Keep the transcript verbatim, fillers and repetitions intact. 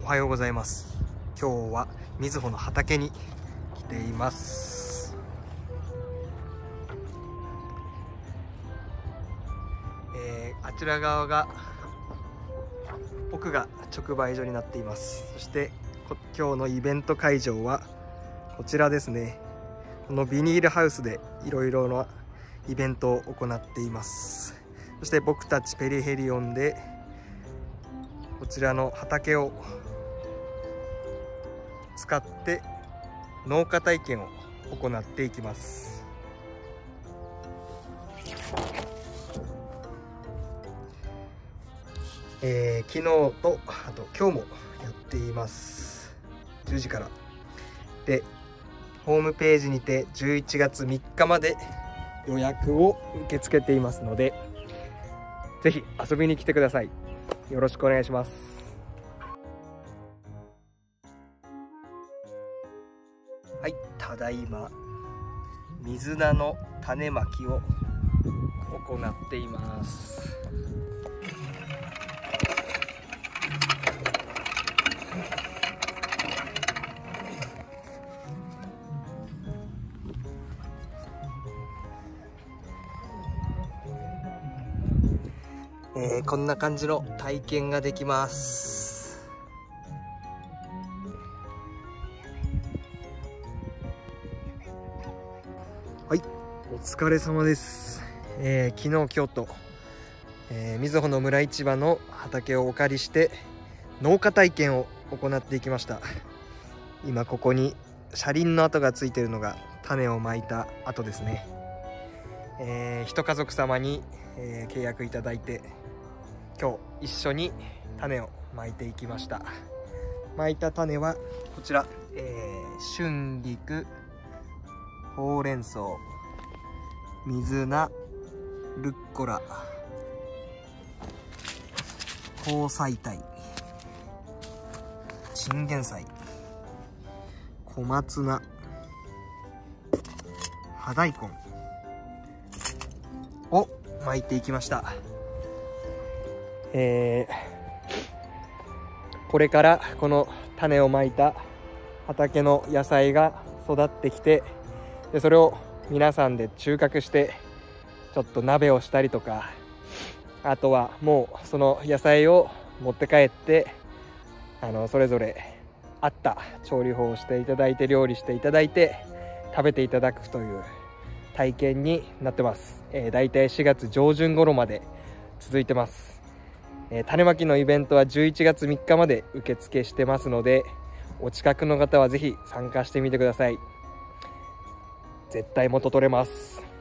おはようございます。今日はみずほの畑に来ています。えー、あちら側が奥が直売所になっています。そして今日のイベント会場はこちらですね。このビニールハウスでいろいろなイベントを行っています。そして僕たちペリヘリオンでこちらの畑を使って農家体験を行っていきます。えー、昨日とあと今日もやっています。じゅうじからで、ホームページにてじゅういちがつみっかまで予約を受け付けていますので、ぜひ遊びに来てください。よろしくお願いします。はい、ただいま水菜の種まきを行っています。えー、こんな感じの体験ができます。はい、お疲れ様です。えー、昨日今日と、えー、みずほの村市場の畑をお借りして農家体験を行っていきました。今ここに車輪の跡がついているのが種をまいた跡ですね。えー、一家族様に、えー、契約いただいて今日一緒に種をまいていきました。まいた種はこちら、えー、春菊、ほうれん草、水菜、ルッコラ、紅菜苔、チンゲン菜、小松菜、葉大根をまいていきました。えー、これからこの種をまいた畑の野菜が育ってきて、でそれを皆さんで収穫してちょっと鍋をしたりとか、あとはもうその野菜を持って帰ってあのそれぞれ合った調理法をしていただいて、料理していただいて食べていただくという体験になってます。えー、だいたいしがつ上旬頃まで続いてます。えー、種まきのイベントはじゅういちがつみっかまで受付してますので、お近くの方はぜひ参加してみてください。絶対元取れます。